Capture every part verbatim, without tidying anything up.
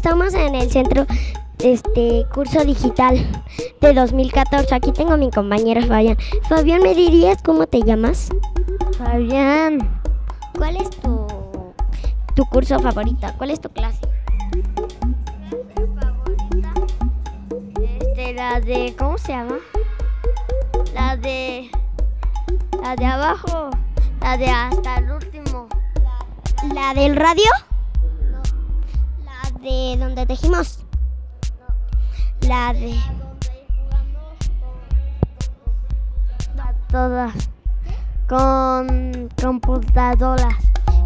estamos en el centro este curso digital de dos mil catorce. Aquí tengo a mi compañero Fabián. Fabián, ¿me dirías cómo te llamas? Fabián. ¿Cuál es tu, tu curso favorito? ¿Cuál es tu clase? Este, la de, ¿cómo se llama? La de, la de abajo, la de hasta el último. ¿La del radio? No. ¿La de donde tejimos? No. La de... Todas. Con computadoras.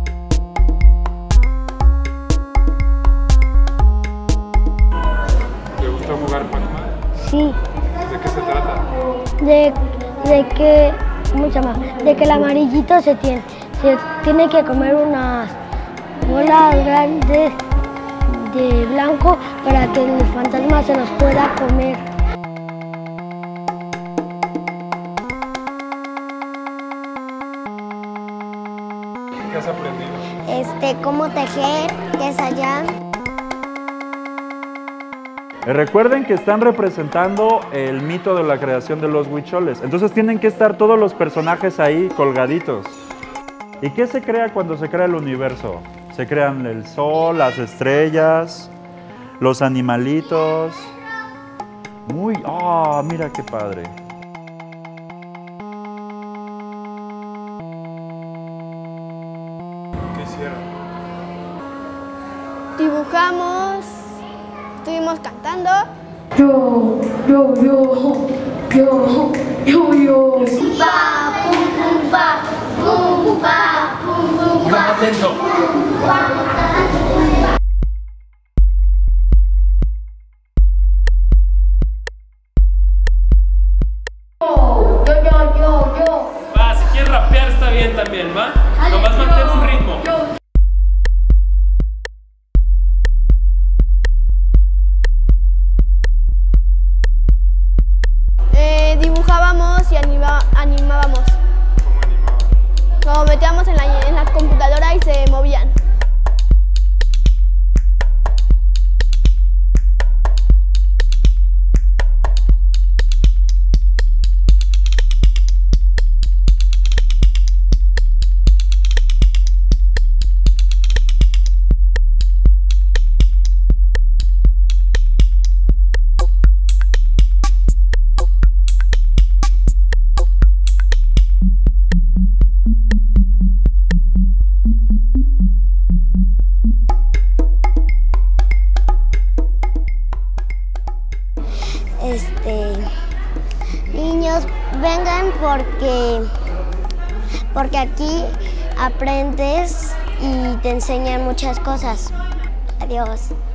¿Te gusta jugar Pac-Man? Sí. ¿De qué se trata? De, de que, ¿cómo se llama? De que el amarillito se tiene, se tiene que comer unas bolas grandes de blanco para que el fantasma se los pueda comer. ¿Qué has aprendido? Este, cómo tejer, que es allá. Recuerden que están representando el mito de la creación de los huicholes. Entonces tienen que estar todos los personajes ahí colgaditos. ¿Y qué se crea cuando se crea el universo? Se crean el sol, las estrellas, los animalitos. Muy, ah, mira qué padre. ¿Qué hicieron? Dibujamos, estuvimos cantando. Yo, yo, yo, yo, yo, yo. Pa, pum, pum, pa, pum, pa, pum, pum, pa. Atento. Yo, yo, yo, yo. Va, si quieres rapear está bien también, ¿va? Nomás mantén un ritmo. Eh, dibujábamos y anima, animábamos. ¿Cómo animaban? Como metíamos en la, en la computadora y se movían. Este, niños, vengan porque, porque aquí aprendes y te enseñan muchas cosas. Adiós.